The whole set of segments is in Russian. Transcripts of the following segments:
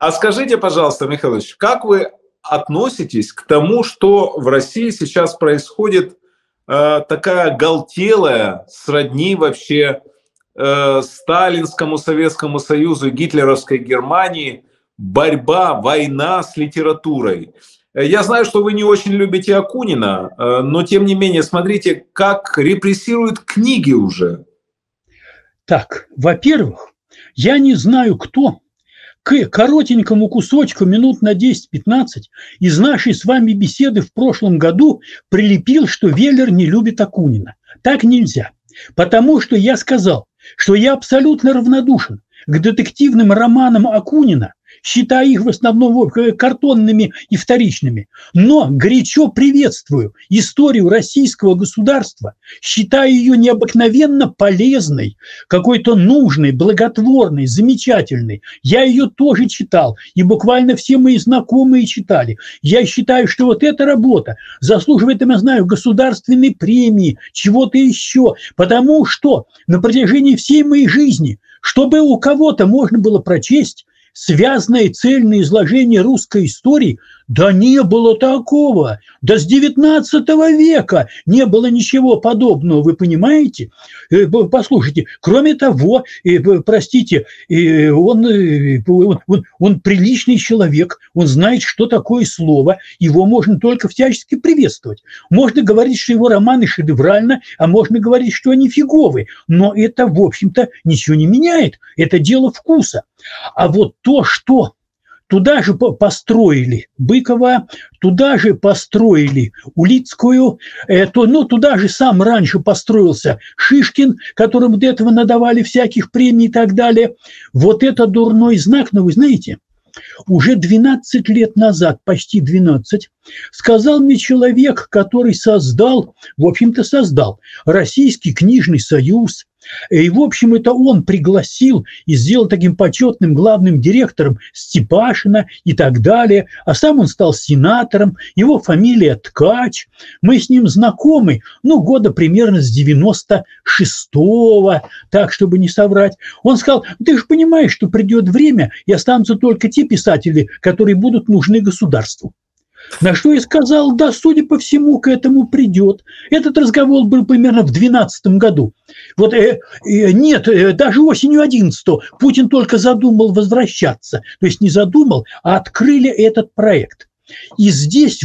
А скажите, пожалуйста, Михаил Ильич, как вы относитесь к тому, что в России сейчас происходит такая оголтелая, сродни вообще сталинскому Советскому Союзу, гитлеровской Германии, борьба, война с литературой? Я знаю, что вы не очень любите Акунина, но тем не менее, смотрите, как репрессируют книги уже. Так, во-первых, я не знаю, кто к коротенькому кусочку минут на 10-15 из нашей с вами беседы в прошлом году прилепил, что Веллер не любит Акунина. Так нельзя. Потому что я сказал, что я абсолютно равнодушен к детективным романам Акунина, считая их в основном картонными и вторичными, но горячо приветствую историю российского государства, считаю ее необыкновенно полезной, какой-то нужной, благотворной, замечательной. Я ее тоже читал, и буквально все мои знакомые читали. Я считаю, что вот эта работа заслуживает, я знаю, государственной премии, чего-то еще, потому что на протяжении всей моей жизни, чтобы у кого-то можно было прочесть связное цельное изложение русской истории, да не было такого. Да с 19 века не было ничего подобного, вы понимаете? Послушайте, кроме того, простите, он приличный человек, он знает, что такое слово, его можно только всячески приветствовать. Можно говорить, что его романы шедевральны, а можно говорить, что они фиговые, но это, в общем-то, ничего не меняет, это дело вкуса. А вот то, что туда же построили Быкова, туда же построили Улицкую, туда же сам раньше построился Шишкин, которому до этого надавали всяких премий и так далее. Вот это дурной знак, но вы знаете, уже 12 лет назад, почти 12, сказал мне человек, который создал Российский книжный союз. И, в общем, это он пригласил и сделал таким почетным главным директором Степашина и так далее. А сам он стал сенатором, его фамилия Ткач. Мы с ним знакомы, года примерно с 96-го, так, чтобы не соврать. Он сказал, ты же понимаешь, что придет время, и останутся только те писатели, которые будут нужны государству. На что я сказал, да, судя по всему, к этому придет. Этот разговор был примерно в 2012 году. Нет, даже осенью 2011 Путин только задумал возвращаться. То есть не задумал, а открыли этот проект. И здесь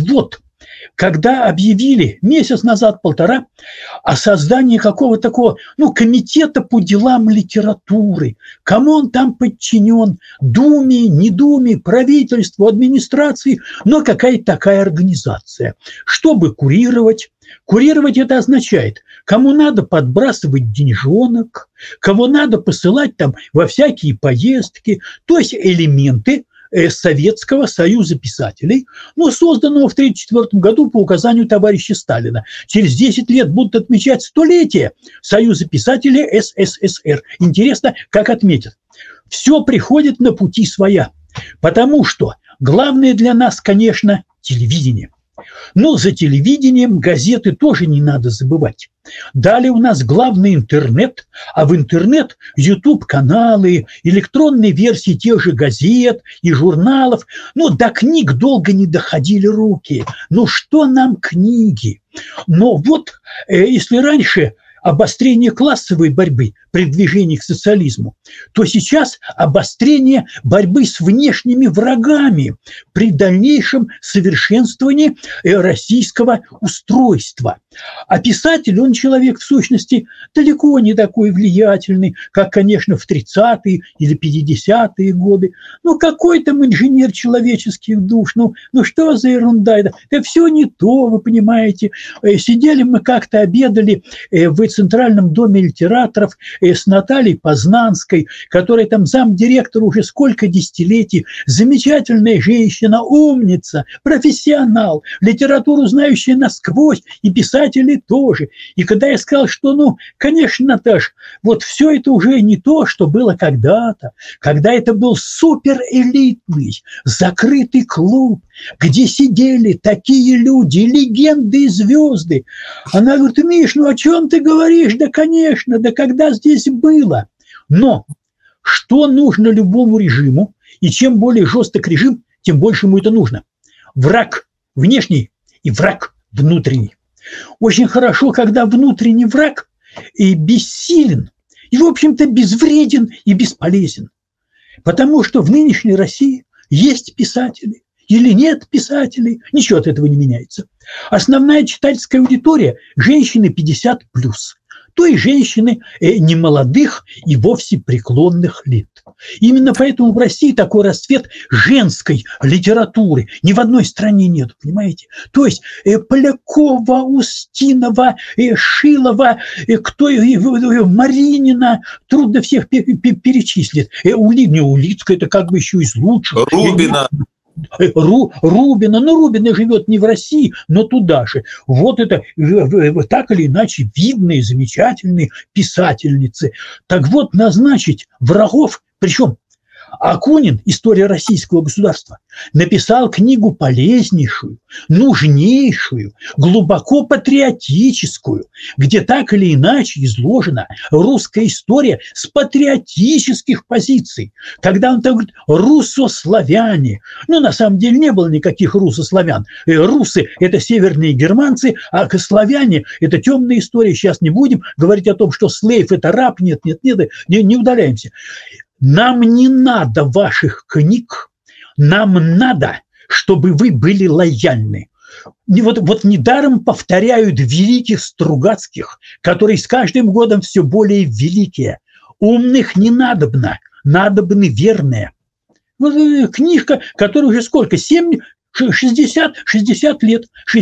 когда объявили месяц назад, полтора, о создании какого-то такого, комитета по делам литературы, кому он там подчинен, Думе, не Думе, правительству, администрации, но какая-то такая организация, чтобы курировать. Курировать это означает, кому надо подбрасывать деньжонок, кого надо посылать там во всякие поездки, то есть элементы Советского союза писателей, созданного в 1934 году по указанию товарища Сталина. Через 10 лет будут отмечать столетие Союза писателей СССР. Интересно, как отметят. Все приходит на пути своя, потому что главное для нас, конечно, телевидение. Но за телевидением газеты тоже не надо забывать. Далее у нас главный интернет, а в интернет YouTube-каналы, электронные версии тех же газет и журналов. До книг долго не доходили руки. Что нам книги? Но если раньше обострение классовой борьбы при движении к социализму, то сейчас обострение борьбы с внешними врагами при дальнейшем совершенствовании российского устройства. А писатель, он человек, в сущности, далеко не такой влиятельный, как, конечно, в 30-е или 50-е годы. Какой там инженер человеческих душ, что за ерунда это? Это все не то, вы понимаете. Сидели мы как-то, обедали в Центральном доме литераторов с Натальей Познанской, которая там замдиректора уже сколько десятилетий, замечательная женщина, умница, профессионал, литературу знающая насквозь, и писатели тоже. И когда я сказал, что, конечно, Наташ, все это уже не то, что было когда-то, когда это был суперэлитный, закрытый клуб, где сидели такие люди, легенды и звезды. Она говорит, Миш, о чем ты говоришь? Да, конечно, да когда здесь было? Но что нужно любому режиму, И чем более жесток режим, тем больше ему это нужно. Враг внешний и враг внутренний. Очень хорошо, когда внутренний враг и бессилен, и, в общем-то, безвреден и бесполезен. Потому что в нынешней России есть писатели или нет писателей, ничего от этого не меняется. Основная читательская аудитория – женщины 50+, то и женщины немолодых и вовсе преклонных лет. Именно поэтому в России такой расцвет женской литературы ни в одной стране нет, понимаете? То есть Полякова, Устинова, Шилова, Маринина, трудно всех перечислить. Улицкая – это как бы еще из лучших. Рубина. Рубина, но Рубина живет не в России, но туда же. Вот это так или иначе видные, замечательные писательницы. Так вот, назначить врагов, причем Акунин, история российского государства, написал книгу полезнейшую, нужнейшую, глубоко патриотическую, где так или иначе изложена русская история с патриотических позиций. Когда он так говорит «руссославяне», на самом деле не было никаких руссославян. Русы – это северные германцы, а славяне – это темная история. Сейчас не будем говорить о том, что слейв – это раб. Нет, не удаляемся. Нам не надо ваших книг, нам надо, чтобы вы были лояльны. Вот недаром повторяют великих Стругацких, которые с каждым годом все более великие. Умных не надобно, надобны верные. Вот книжка, которая уже сколько? 60 лет. В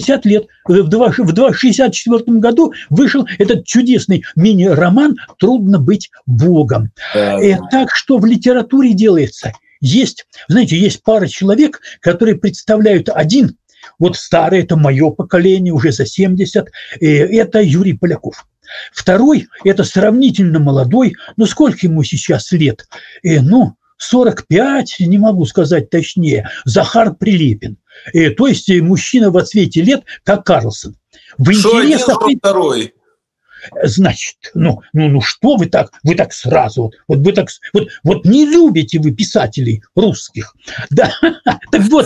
1964 году вышел этот чудесный мини-роман «Трудно быть Богом». Так что в литературе делается. Есть пара человек, которые представляют один, вот старый, это мое поколение, уже за 70, это Юрий Поляков. Второй, это сравнительно молодой, сколько ему сейчас лет? 45, не могу сказать точнее, Захар Прилепин. То есть мужчина в отсвете лет, как Карлсон. В интересах... Что один, второй? Значит, что вы так сразу, вот не любите вы писателей русских. Да, так вот.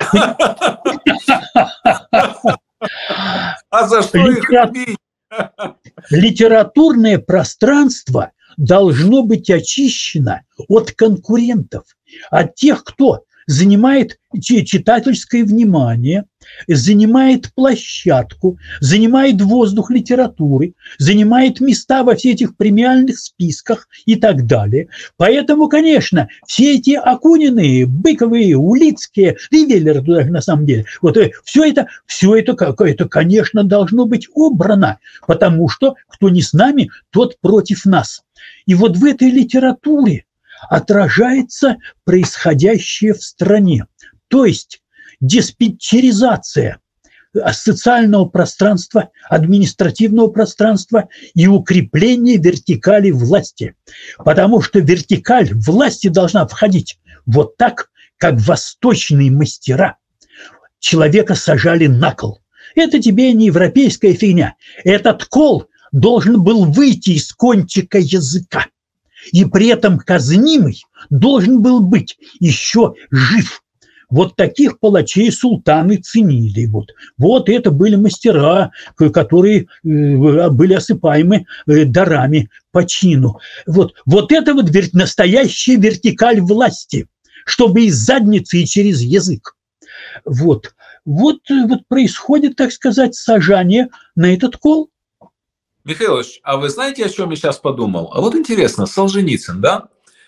А за что их любить? Литературное пространство должно быть очищено от конкурентов, от тех, кто занимает читательское внимание, занимает площадку, занимает воздух литературы, занимает места во всех этих премиальных списках и так далее. Поэтому, конечно, все эти Акунины, Быковы, Улицкие, и Веллер туда на самом деле, вот все это, конечно, должно быть убрано, потому что кто не с нами, тот против нас. И вот в этой литературе отражается происходящее в стране. То есть диспетчеризация социального пространства, административного пространства и укрепление вертикали власти. Потому что вертикаль власти должна входить вот так, как восточные мастера человека сажали на кол. Это тебе не европейская фигня. Этот кол должен был выйти из кончика языка. И при этом казнимый должен был быть еще жив. Вот таких палачей султаны ценили. Вот это были мастера, которые были осыпаемы дарами по чину. Вот это настоящая вертикаль власти, чтобы из задницы и через язык. Вот происходит, так сказать, сажание на этот кол. Михаил Ильич, а вы знаете, о чем я сейчас подумал? А вот интересно, Солженицын, да?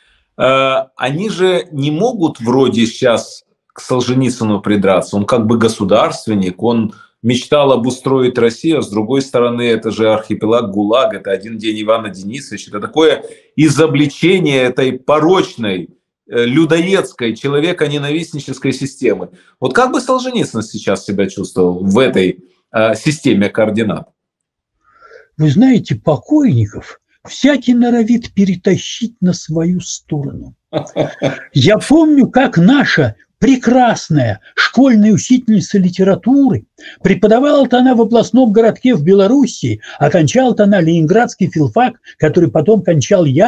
Они же не могут вроде сейчас к Солженицыну придраться. Он как бы государственник, он мечтал обустроить Россию, а с другой стороны, это же архипелаг ГУЛАГ, это один день Ивана Денисовича, это такое изобличение этой порочной, людоедской, человеконенавистнической системы. Вот как бы Солженицын сейчас себя чувствовал в этой системе координат? Вы знаете, покойников всякий норовит перетащить на свою сторону. Я помню, как наша прекрасная школьная учительница литературы, преподавала-то она в областном городке в Белоруссии, окончала-то она Ленинградский филфак, который потом кончал я.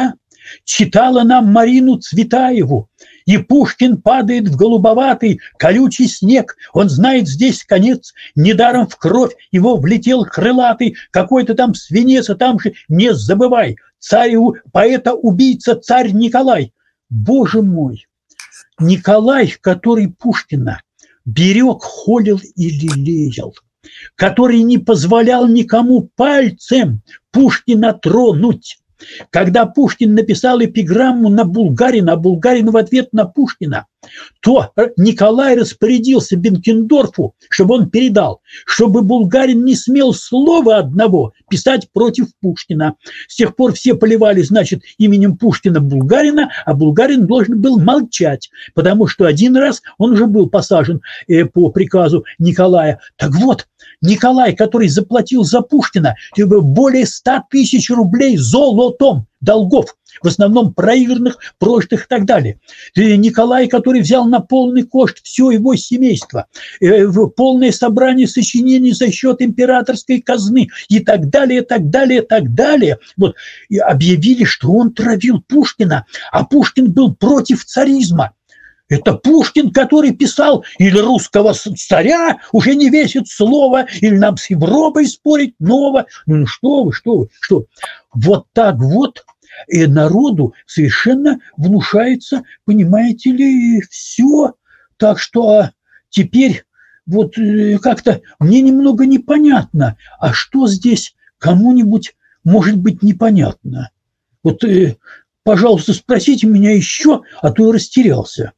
читала нам Марину Цветаеву. И Пушкин падает в голубоватый, колючий снег. Он знает здесь конец. Недаром в кровь его влетел крылатый какой-то там свинец, а там же не забывай. Царь, поэта-убийца, царь Николай. Боже мой! Николай, который Пушкина берег, холил и лелеял, который не позволял никому пальцем Пушкина тронуть. Когда Пушкин написал эпиграмму на Булгарина, а Булгарин в ответ на Пушкина, то Николай распорядился Бенкендорфу, чтобы он передал, чтобы Булгарин не смел слова одного писать против Пушкина. С тех пор все поливали, значит, именем Пушкина Булгарина, а Булгарин должен был молчать, потому что один раз он уже был посажен по приказу Николая. Так вот, Николай, который заплатил за Пушкина более 100 тысяч рублей золотом долгов, в основном проигранных, прожитых и так далее. Николай, который взял на полный кошт все его семейство, полное собрание сочинений за счет императорской казны и так далее, так далее, так далее. Вот. И объявили, что он травил Пушкина, а Пушкин был против царизма. Это Пушкин, который писал, или русского царя уже не весит слова, или нам с Европой спорить ново. Ну что вы. Вот так вот и народу совершенно внушается, понимаете ли, все. Так что теперь вот как-то мне немного непонятно, а что здесь кому-нибудь может быть непонятно. Вот, пожалуйста, спросите меня еще, а то я растерялся.